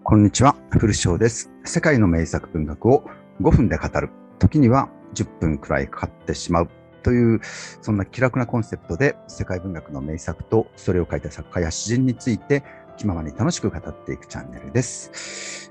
こんにちは、古翔です。世界の名作文学を5分で語る、時には10分くらいかかってしまうという、そんな気楽なコンセプトで世界文学の名作とそれを書いた作家や詩人について気ままに楽しく語っていくチャンネルです。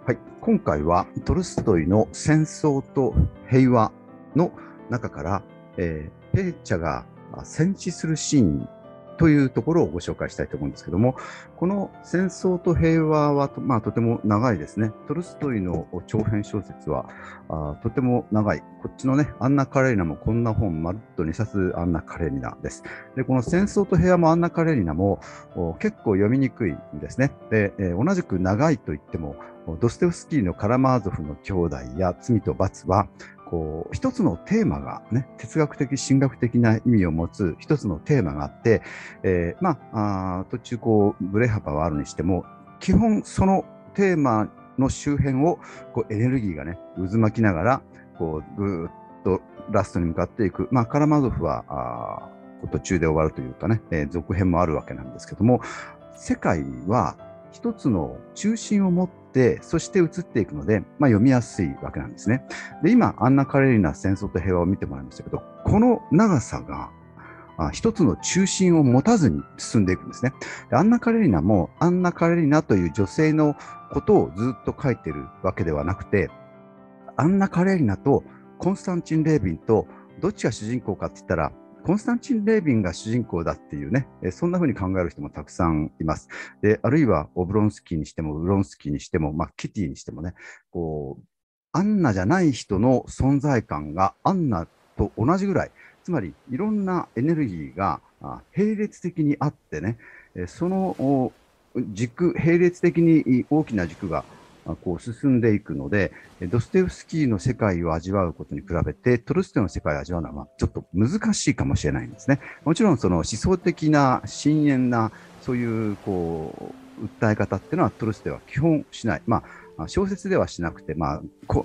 はい、今回はトルストイの戦争と平和の中から、ペーチャが戦死するシーンというところをご紹介したいと思うんですけども、この戦争と平和はとても長いですね。トルストイの長編小説はとても長い。こっちのね、アンナ・カレーニナもこんな本、まるっと2冊アンナ・カレーニナです。で、この戦争と平和もアンナ・カレーニナも結構読みにくいんですね。で、同じく長いといっても、ドストエフスキーのカラマーゾフの兄弟や罪と罰は、一つのテーマがね、哲学的、神学的な意味を持つ一つのテーマがあって、途中ブレ幅はあるにしても、基本そのテーマの周辺をエネルギーがね、渦巻きながら、ぐーっとラストに向かっていく。カラマーゾフは途中で終わるというかね、続編もあるわけなんですけども、世界は一つの中心を持って、そして移っていくので、読みやすいわけなんですね。で、今、アンナ・カレーニナ戦争と平和を見てもらいましたけど、この長さが一つの中心を持たずに進んでいくんですね。で、アンナ・カレーニナも、アンナ・カレーニナという女性のことをずっと書いてるわけではなくて、アンナ・カレーニナとコンスタンチン・レービンとどっちが主人公かって言ったら、コンスタンチン・レービンが主人公だっていうね、そんな風に考える人もたくさんいます。で、あるいはオブロンスキーにしても、ウロンスキーにしても、キティにしてもね、アンナじゃない人の存在感がアンナと同じぐらい、つまりいろんなエネルギーが並列的にあってね、その並列的に大きな軸が進んでいくので、ドストエフスキーの世界を味わうことに比べて、トルストイの世界を味わうのはちょっと難しいかもしれないんですね。もちろんその思想的な深遠なそういう訴え方っていうのはトルストイは基本しない。小説ではしなくて、後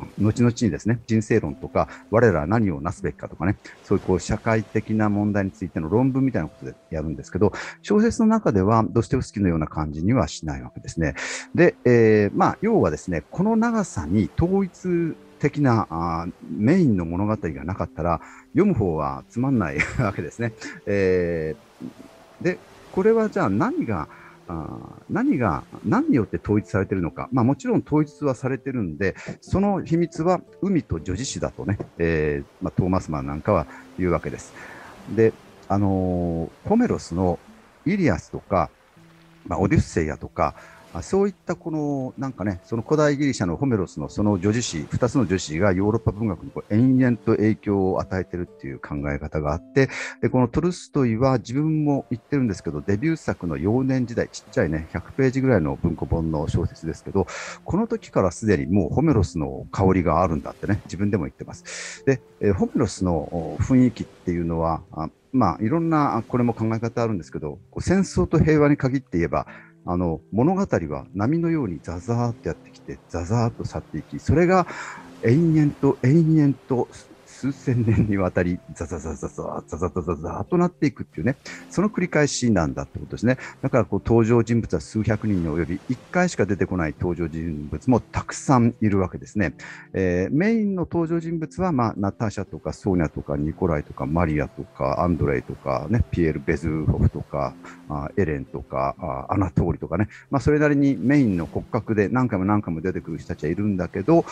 々にですね、人生論とか、我らは何をなすべきかとかね、そういう社会的な問題についての論文みたいなことでやるんですけど、小説の中ではドストエフスキーのような感じにはしないわけですね。で、要はですね、この長さに統一的なメインの物語がなかったら、読む方はつまんないわけですね。で、これはじゃあ何によって統一されているのか。もちろん統一はされているんで、その秘密は海と女児誌だとね、トーマスマンなんかは言うわけです。で、ホメロスのイリアスとか、オデュッセイアとか、そういったその古代ギリシャのホメロスのその女児誌、2つの女子誌がヨーロッパ文学に延々と影響を与えているっていう考え方があって、で、このトルストイは自分も言ってるんですけど、デビュー作の幼年時代、ちっちゃいね、100ページぐらいの文庫本の小説ですけど、この時からすでにもうホメロスの香りがあるんだってね、自分でも言ってます。で、ホメロスの雰囲気っていうのは、いろんな、これも考え方あるんですけど、戦争と平和に限って言えば、物語は波のようにザザーっとやってきて、ザザーっと去っていき、それが延々と延々と数千年にわたり、ザザザザザザザザザザーとなっていくっていうね、その繰り返しなんだってことですね。だから登場人物は数百人に及び、1回しか出てこない登場人物もたくさんいるわけですね。メインの登場人物は、ナターシャとかソーニャとかニコライとかマリアとかアンドレイとか、ね、ピエール・ベズーホフとか、エレンとか、アナトーリとかね、それなりにメインの骨格で何回も何回も出てくる人たちはいるんだけど、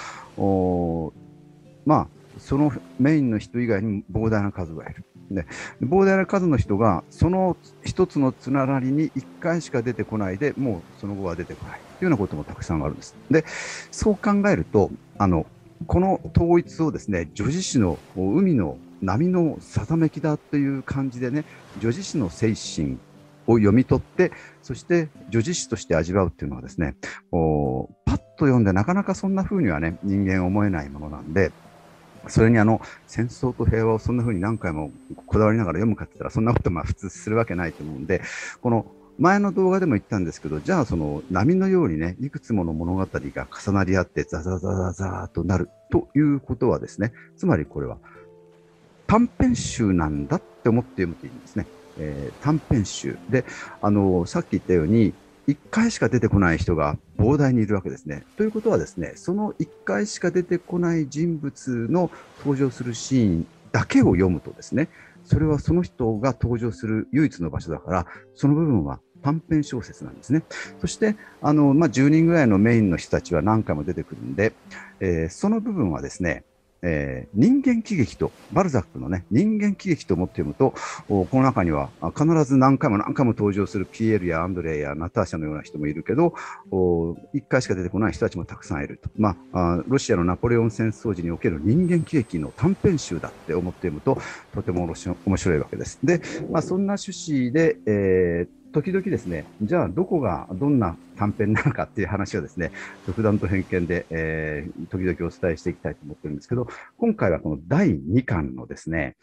そのメインの人以外に膨大な数がいる。で、膨大な数の人がその一つのつながりに1回しか出てこないで、もうその後は出てこないというようなこともたくさんあるんです。で、そう考えると、この統一をですね、女児誌の海の波のさざめきだという感じでね、女児誌の精神を読み取って、そして女児誌として味わうっていうのはですね、パッと読んでなかなかそんな風にはね、人間思えないものなんで、それに戦争と平和をそんな風に何回もこだわりながら読むかって言ったら、そんなこと普通するわけないと思うんで、この前の動画でも言ったんですけど、じゃあその波のようにね、いくつもの物語が重なり合ってザザザザザーとなるということはですね、つまりこれは短編集なんだって思って読むといいんですね。短編集で、さっき言ったように、 1回しか出てこない人が膨大にいるわけですね。ということはですね、その1回しか出てこない人物の登場するシーンだけを読むとですね、それはその人が登場する唯一の場所だから、その部分は短編小説なんですね。そして10人ぐらいのメインの人たちは何回も出てくるんで、その部分はですね、人間喜劇と、バルザックのね、人間喜劇と思って読むと、この中には必ず何回も何回も登場するピエールやアンドレやナターシャのような人もいるけど、1回しか出てこない人たちもたくさんいると。ロシアのナポレオン戦争時における人間喜劇の短編集だって思って読むと、とても面白いわけです。で、そんな趣旨で、時々ですね、じゃあどこがどんな短編なのかっていう話をですね、独断と偏見で、時々お伝えしていきたいと思ってるんですけど、今回はこの第2巻のですね、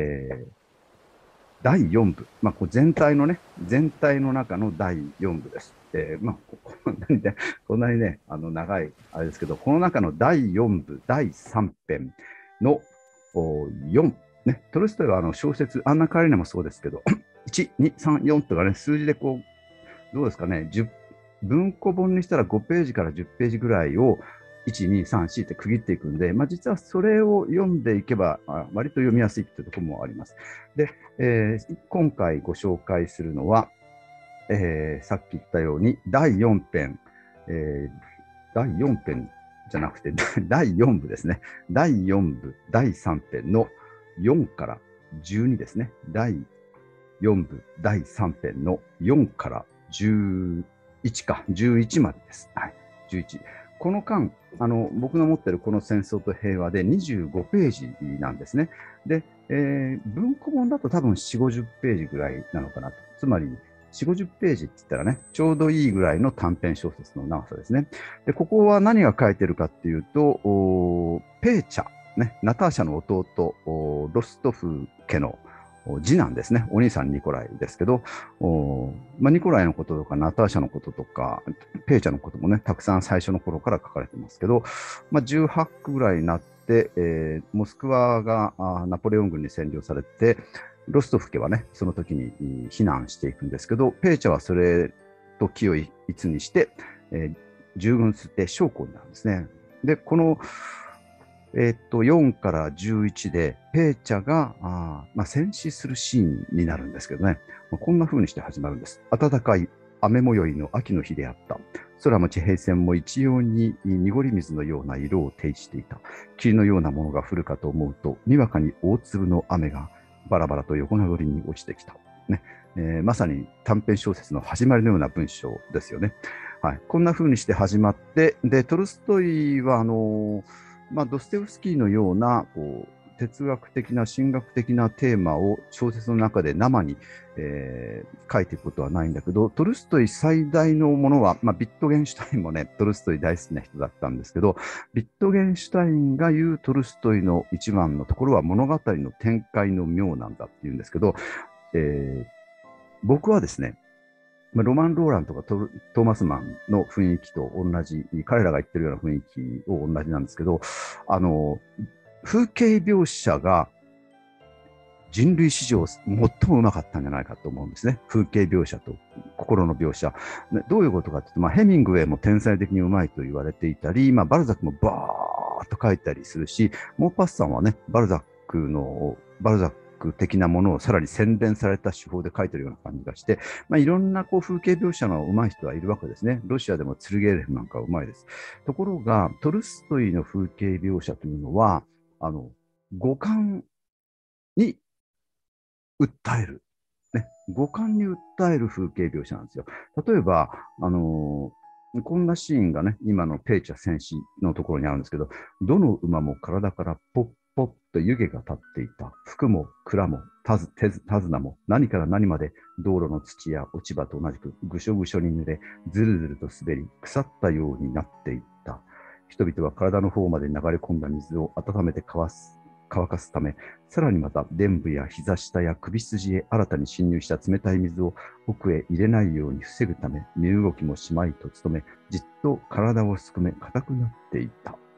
第4部、全体のね、全体の中の第4部です。こんなにね、長いあれですけど、この中の第4部、第3編の4、ね、トルストイは小説、アンナ・カレーナもそうですけど、1、2、3、4とかね、数字でこう、どうですかね、文庫本にしたら5ページから10ページぐらいを1、2、3、4って区切っていくんで、実はそれを読んでいけば、割と読みやすいというところもあります。で、今回ご紹介するのは、さっき言ったように、第4編、第4編じゃなくて、第4部ですね。第4部、第3編の4から12ですね。第4部、第3編の4から11か、11までです。はい、11。この間、僕の持っているこの戦争と平和で25ページなんですね。で、文庫本だと多分4、50ページぐらいなのかなと。つまり、4、50ページって言ったらね、ちょうどいいぐらいの短編小説の長さですね。で、ここは何が書いてるかっていうと、ペーチャ、ね、ナターシャの弟、ロストフ家の次男ですね、お兄さんニコライですけど、ニコライのこととか、ナターシャのこととか、ペイチャのこともね、たくさん最初の頃から書かれてますけど、18区ぐらいになって、モスクワがナポレオン軍に占領されて、ロストフ家はね、その時に避難していくんですけど、ペイチャはそれと気を一にして、従軍して将校になるんですね。で、この4から11で、ペーチャが戦死するシーンになるんですけどね、こんな風にして始まるんです。暖かい雨模様の秋の日であった。空も地平線も一様に濁り水のような色を呈していた。霧のようなものが降るかと思うと、にわかに大粒の雨がバラバラと横殴りに落ちてきた。ねまさに短編小説の始まりのような文章ですよね。はい、こんな風にして始まって、でトルストイはドステフスキーのような哲学的な神学的なテーマを小説の中で生に、書いていくことはないんだけど、トルストイ最大のものは、ビットゲンシュタインもね、トルストイ大好きな人だったんですけど、ビットゲンシュタインが言うトルストイの一番のところは物語の展開の妙なんだっていうんですけど、僕はですね、ロマン・ローランとかトーマス・マンの雰囲気と同じ、彼らが言ってるような雰囲気を同じなんですけど、風景描写が人類史上最もうまかったんじゃないかと思うんですね。風景描写と心の描写。どういうことかというと、ヘミングウェイも天才的にうまいと言われていたり、バルザックもバーッと書いたりするし、モーパッサンはね、バルザック的なものをさらに洗練された手法で書いてるような感じがして、いろんな風景描写の上手い人はいるわけですね。ロシアでもツルゲーレフなんかは上手いです。ところが、トルストイの風景描写というのは、五感に訴える。ね、五感に訴える風景描写なんですよ。例えば、こんなシーンがね、今のペイチャ戦士のところにあるんですけど、どの馬も体からポッポッと湯気が立っていた。服も蔵も手綱も何から何まで道路の土や落ち葉と同じくぐしょぐしょに濡れ、ずるずると滑り、腐ったようになっていった。人々は体の方まで流れ込んだ水を温めて乾かすため、さらにまた臀部や膝下や首筋へ新たに侵入した冷たい水を奥へ入れないように防ぐため、身動きもしまいと努め、じっと体をすくめ、硬くなっていた。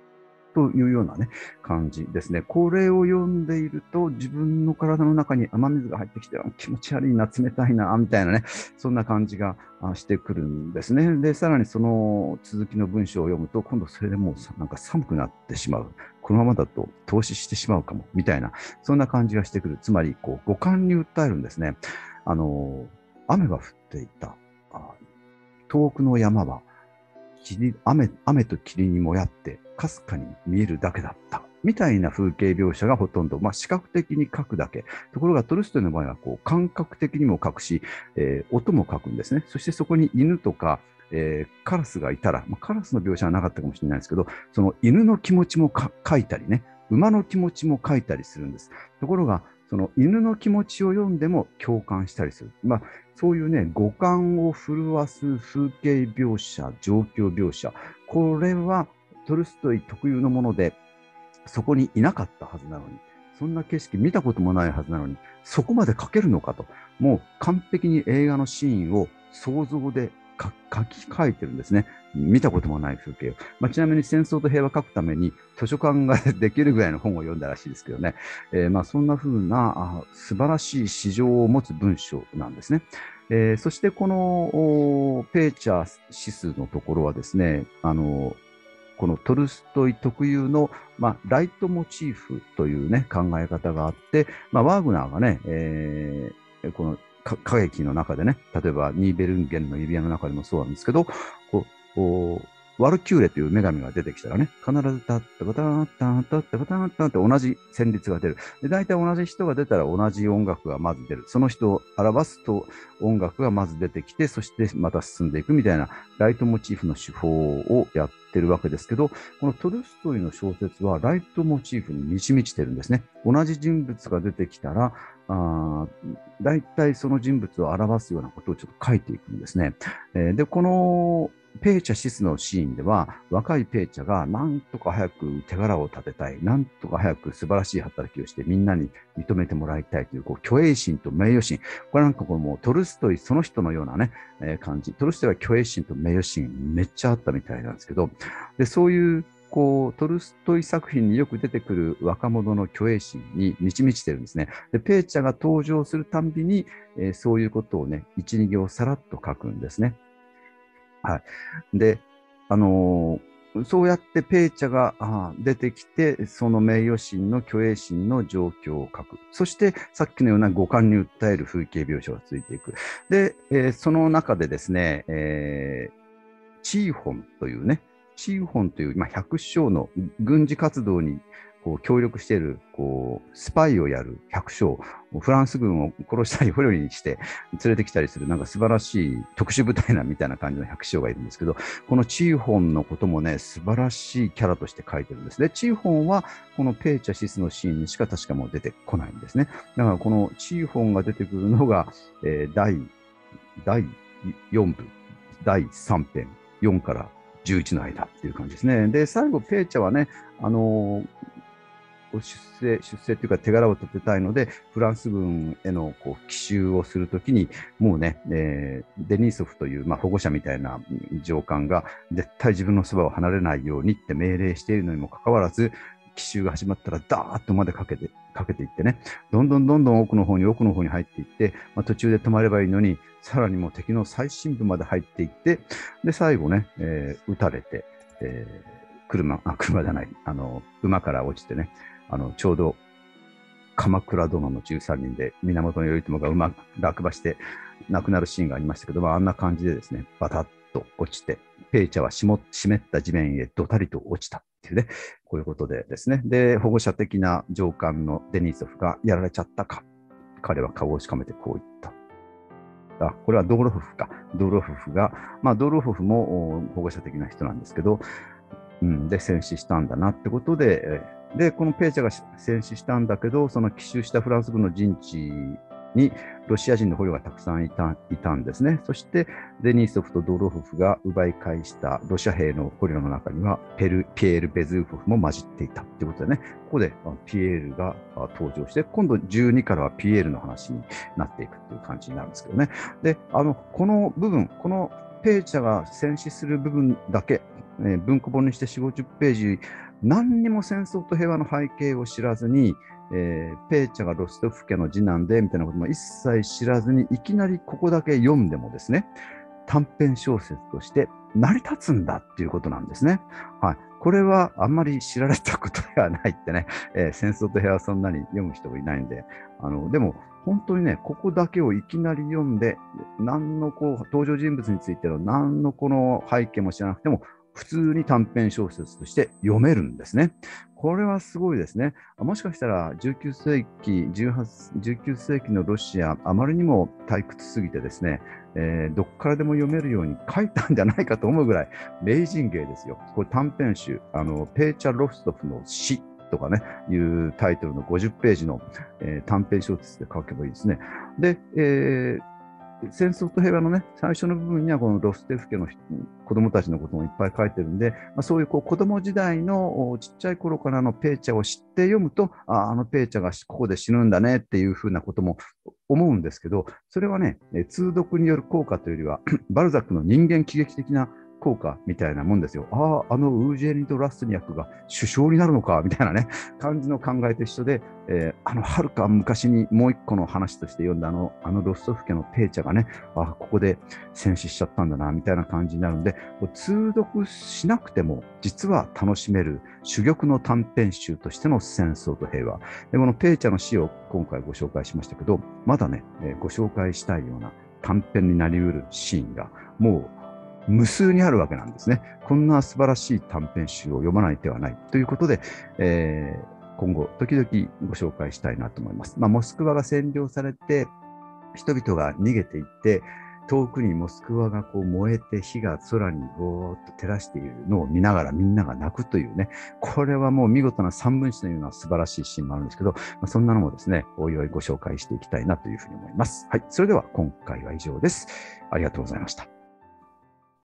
というようなね、感じですね。これを読んでいると、自分の体の中に雨水が入ってきて、気持ち悪いな、冷たいな、みたいなね、そんな感じがしてくるんですね。で、さらにその続きの文章を読むと、今度それでもうなんか寒くなってしまう。このままだと凍死してしまうかも、みたいな、そんな感じがしてくる。つまり、五感に訴えるんですね。雨が降っていた。遠くの山は雨と霧にもやってかすかに見えるだけだったみたいな風景描写がほとんど、視覚的に書くだけ。ところがトルストイの場合は感覚的にも書くし、音も書くんですね。そしてそこに犬とか、カラスがいたら、カラスの描写はなかったかもしれないですけど、その犬の気持ちも書いたりね、馬の気持ちも書いたりするんです。ところが、その犬の気持ちを読んでも共感したりする。そういうね、五感を震わす風景描写、状況描写、これはトルストイ特有のもので、そこにいなかったはずなのに、そんな景色見たこともないはずなのに、そこまで描けるのかと、もう完璧に映画のシーンを想像で書き換えてるんですね。見たこともない風景を。ちなみに戦争と平和を書くために図書館ができるぐらいの本を読んだらしいですけどね。そんな風な素晴らしい詩情を持つ文章なんですね。そしてこのペーチャーシスのところはですね、このトルストイ特有の、ライトモチーフというね、考え方があって、ワーグナーがね、この歌劇の中でね、例えばニーベルンゲンの指輪の中でもそうなんですけど、ワルキューレという女神が出てきたらね、必ずタッタカタッタッタッタカタッタって同じ旋律が出る。で、大体同じ人が出たら同じ音楽がまず出る。その人を表すと音楽がまず出てきて、そしてまた進んでいくみたいなライトモチーフの手法をやってるわけですけど、このトルストイの小説はライトモチーフに満ち満ちてるんですね。同じ人物が出てきたら、大体その人物を表すようなことをちょっと書いていくんですね。で、このペーチャシスのシーンでは、若いペーチャがなんとか早く手柄を立てたい、なんとか早く素晴らしい働きをしてみんなに認めてもらいたいという、虚栄心と名誉心。これなんかもうトルストイその人のようなね、感じ。トルストイは虚栄心と名誉心めっちゃあったみたいなんですけど、で、そういうトルストイ作品によく出てくる若者の虚栄心に満ち満ちてるんですね。で、ペーチャが登場するたんびに、そういうことをね、一、二行さらっと書くんですね。はい。で、そうやってペーチャが出てきて、その名誉心の虚栄心の状況を書く。そして、さっきのような五感に訴える風景描写がついていく。で、その中でですね、チーホンというね、チーホンという、百姓の軍事活動に協力しているスパイをやる百姓、フランス軍を殺したり捕虜にして連れてきたりするなんか素晴らしい特殊部隊みたいな感じの百姓がいるんですけど、このチーホンのこともね、素晴らしいキャラとして書いてるんですね。チーホンはこのペーチャシスのシーンにしか確かもう出てこないんですね。だからこのチーホンが出てくるのが、第4部、第3編、4から11の間っていう感じですね。で、最後、ペーチャはね、出世というか手柄を立てたいので、フランス軍への奇襲をするときに、もうね、デニーソフという、保護者みたいな上官が、絶対自分のそばを離れないようにって命令しているのにもかかわらず、奇襲が始まったら、ダーッとまでかけていってね、どんどん奥の方に入っていって、途中で止まればいいのに、さらにもう敵の最深部まで入っていって、で、最後ね、撃たれて、車じゃない、馬から落ちてね、ちょうど鎌倉殿の13人で源頼朝が馬落馬して亡くなるシーンがありましたけど、あんな感じでですね、バタッと落ちて、ペーチャは湿った地面へドタリと落ちたっていうね、こういうことでですね、で、保護者的な上官のデニーソフがやられちゃったか、彼は顔をしかめてこう言った。これはドーロフフか。ドーロフフが、ドーロフフも保護者的な人なんですけど、で、戦死したんだなってことで、で、このペーチャが戦死したんだけど、その奇襲したフランス軍の陣地にロシア人の捕虜がたくさんいたんですね。そして、デニーソフとドロフフが奪い返したロシア兵の捕虜の中には、ピエール・ベズーフフも混じっていたということでね、ここでピエールが登場して、今度12からはピエールの話になっていくという感じになるんですけどね。で、この部分、このペーチャが戦死する部分だけ、文庫本にして4、50ページ何にも戦争と平和の背景を知らずに、ペーチャがロストフ家の次男でみたいなことも一切知らずに、いきなりここだけ読んでもですね、短編小説として成り立つんだっていうことなんですね。はい。これはあんまり知られたことではないってね、戦争と平和はそんなに読む人もいないんで、でも本当にね、ここだけをいきなり読んで、何の登場人物についての何のこの背景も知らなくても、普通に短編小説として読めるんですね。これはすごいですね。もしかしたら19世紀、19世紀のロシア、あまりにも退屈すぎてですね、どっからでも読めるように書いたんじゃないかと思うぐらい名人芸ですよ。これ短編集、ペーチャ・ロストフの詩とかね、いうタイトルの50ページの、短編小説で書けばいいですね。で、戦争と平和のね、最初の部分にはこのロステフ家の子供たちのこともいっぱい書いてるんで、そういう子供時代のちっちゃい頃からのペーチャを知って読むと、あのペーチャがここで死ぬんだねっていうふうなことも思うんですけど、それはね、通読による効果というよりは、バルザックの人間喜劇的な効果みたいなもんですよ。ウージェリード・ラストニャクが首相になるのかみたいなね、感じの考えと一緒で、はるか昔にもう一個の話として読んだロストフ家のペーチャがね、ここで戦死しちゃったんだな、みたいな感じになるんで、通読しなくても実は楽しめる珠玉の短編集としての戦争と平和。で、このペーチャの詩を今回ご紹介しましたけど、まだね、ご紹介したいような短編になりうるシーンがもう無数にあるわけなんですね。こんな素晴らしい短編集を読まない手はないということで、今後時々ご紹介したいなと思います。モスクワが占領されて人々が逃げていって、遠くにモスクワがこう燃えて火が空にぼーっと照らしているのを見ながらみんなが泣くというね、これはもう見事な三分詞のような素晴らしいシーンもあるんですけど、そんなのもですね、おいおいご紹介していきたいなというふうに思います。はい、それでは今回は以上です。ありがとうございました。